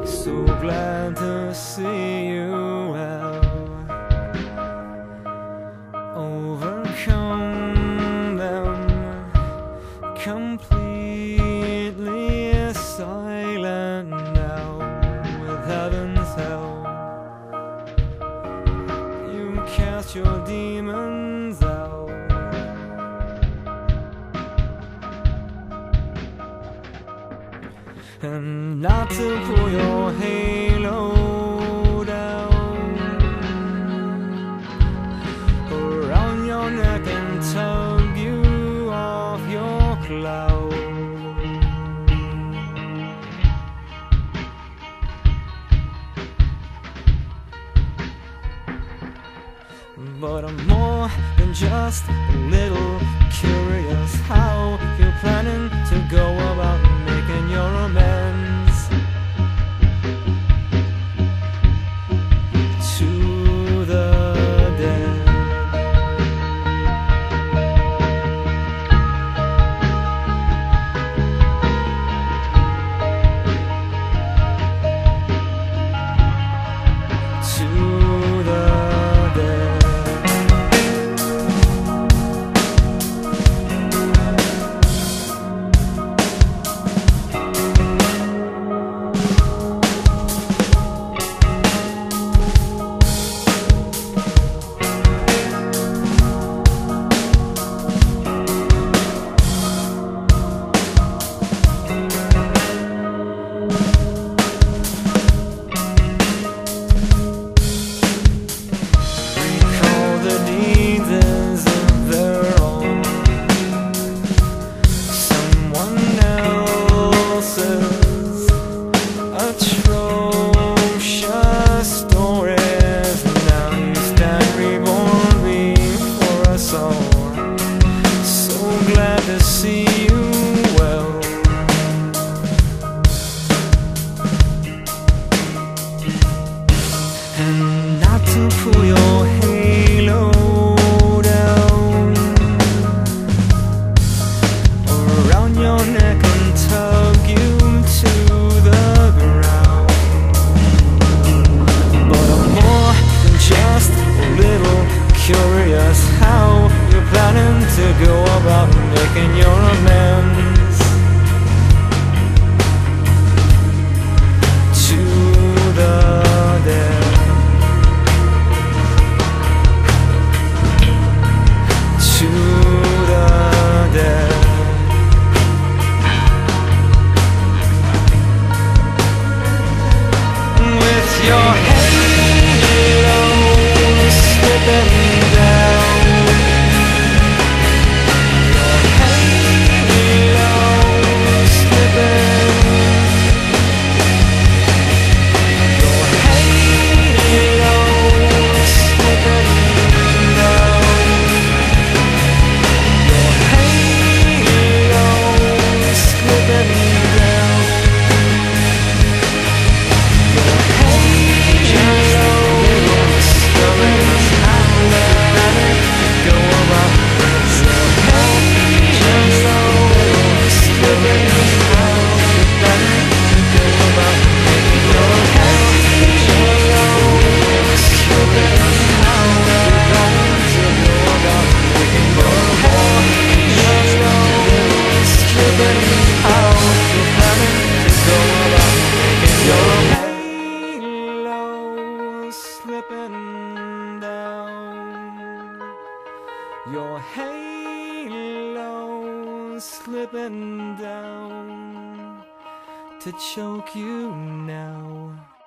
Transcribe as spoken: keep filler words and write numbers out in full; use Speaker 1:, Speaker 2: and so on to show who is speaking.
Speaker 1: So glad to see you well. Overcome them, completely silent now. With heaven's help, you cast your demons out. And not to pull your halo down around your neck and tug you off your cloud. But I'm more than just a little curious how you're planning to go about making your amends to the dead. To the dead. To see you well, and not to pull your halo down around your neck and tug you to the ground. But I'm more than just a little curious how you're planning to go about making your amends to the dead. To the dead. With your halo slipping down. Slipping down, your halo slipping down to choke you now.